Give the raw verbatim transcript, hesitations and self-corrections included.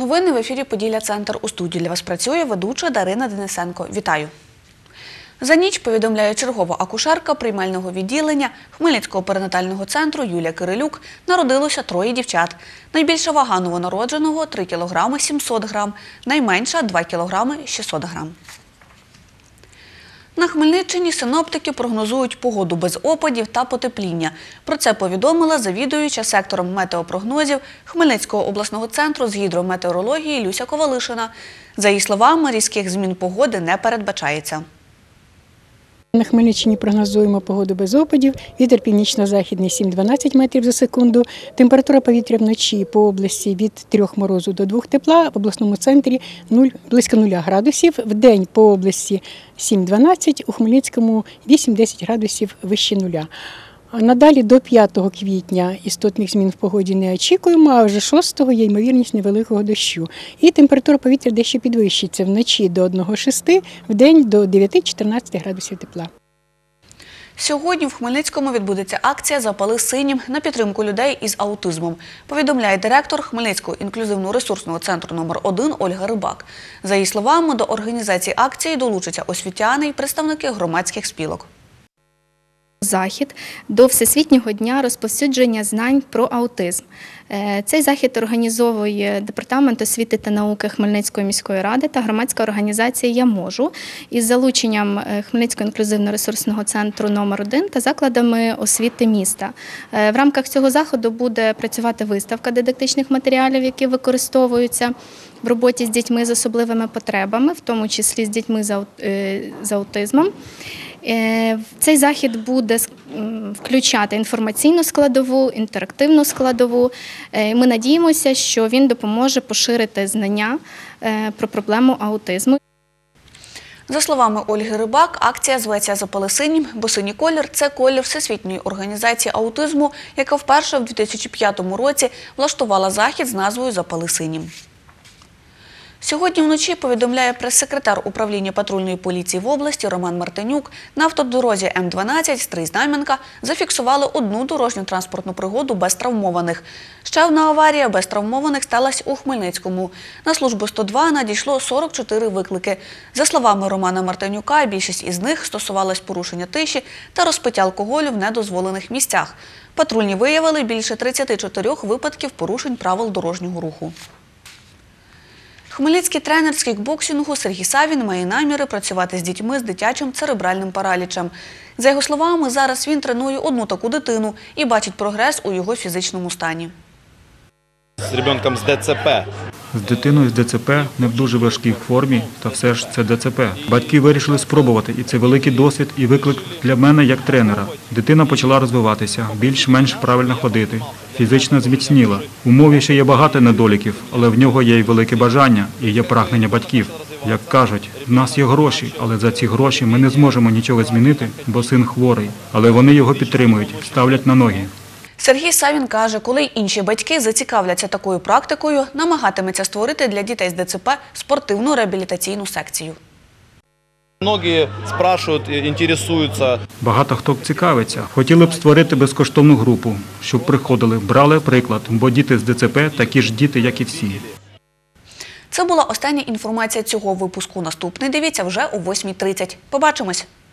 Новини в ефірі «Поділля-Центр». У студії для вас працює ведуча Дарина Денисенко. Вітаю! За ніч, повідомляє чергова акушерка приймального відділення Хмельницького перинатального центру Юлія Кирилюк, народилося троє дівчат. Найбільша вага новонародженого – три кілограми сімсот грам, найменша – два кілограми шістсот грам. На Хмельниччині синоптики прогнозують погоду без опадів та потепління. Про це повідомила завідуюча сектором метеопрогнозів Хмельницького обласного центру з гідрометеорології Люся Ковалишина. За її словами, різких змін погоди не передбачається. На Хмельниччині прогнозуємо погоду без опадів. Вітер північно-західний сім-дванадцять метрів за секунду. Температура повітря вночі по області від трьох морозу до двох тепла. В обласному центрі нуль, близько нуля градусів. Вдень по області сім-дванадцять, у Хмельницькому вісім-десять градусів вище нуля. Надалі до п'ятого квітня істотних змін в погоді не очікуємо, а вже шостого є ймовірність невеликого дощу. І температура повітря дещо підвищиться вночі до одного-шести, вдень до дев'яти-чотирнадцяти градусів тепла. Сьогодні в Хмельницькому відбудеться акція «Запали синім» на підтримку людей із аутизмом, повідомляє директор Хмельницького інклюзивно-ресурсного центру номер один Ольга Рибак. За її словами, до організації акції долучаться освітяни й представники громадських спілок. Захід до Всесвітнього дня розповсюдження знань про аутизм. Цей захід організовує Департамент освіти та науки Хмельницької міської ради та громадська організація «Я можу» із залученням Хмельницького інклюзивно-ресурсного центру номер один та закладами освіти міста. В рамках цього заходу буде працювати виставка дидактичних матеріалів, які використовуються в роботі з дітьми з особливими потребами, в тому числі з дітьми з аутизмом. Цей захід буде включати інформаційну складову, інтерактивну складову. Ми надіємося, що він допоможе поширити знання про проблему аутизму. За словами Ольги Рибак, акція зветься «Запали синім», бо синій колір – це колір Всесвітньої організації аутизму, яка вперше в дві тисячі п'ятому році влаштувала захід з назвою «Запали синім». Сьогодні вночі, повідомляє прес-секретар управління патрульної поліції в області Роман Мартинюк, на автодорозі М дванадцять Стрий-Знам'янка зафіксували одну дорожньо-транспортну пригоду без травмованих. Ще одна аварія без травмованих сталася у Хмельницькому. На службу сто два надійшло сорок чотири виклики. За словами Романа Мартинюка, більшість із них стосувалась порушення тиші та розпиття алкоголю в недозволених місцях. Патрульні виявили більше тридцяти чотирьох випадків порушень правил дорожнього руху. Хмельницький тренер з кікбоксингу Сергій Савін має наміри працювати з дітьми з дитячим церебральним паралічем. За його словами, зараз він тренує одну таку дитину і бачить прогрес у його фізичному стані. З дитиною з ДЦП. З дитиною з ДЦП не в дуже важкій формі, та все ж це ДЦП. Батьки вирішили спробувати, і це великий досвід і виклик для мене як тренера. Дитина почала розвиватися, більш-менш правильно ходити, фізично зміцніла. У мові ще є багато недоліків, але в нього є й велике бажання, і є прагнення батьків. Як кажуть, в нас є гроші, але за ці гроші ми не зможемо нічого змінити, бо син хворий. Але вони його підтримують, ставлять на ноги. Сергій Савін каже, коли інші батьки зацікавляться такою практикою, намагатиметься створити для дітей з ДЦП спортивну реабілітаційну секцію. Многі спрашують, інтересуються. Багато хто цікавиться. Хотіли б створити безкоштовну групу, щоб приходили, брали приклад, бо діти з ДЦП такі ж діти, як і всі. Це була остання інформація цього випуску. Наступний дивіться вже о восьмій тридцять. Побачимось!